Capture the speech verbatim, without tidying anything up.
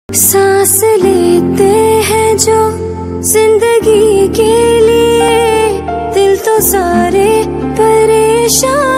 सांस लेते हैं जो जिंदगी के लिए, दिल तो सारे परेशान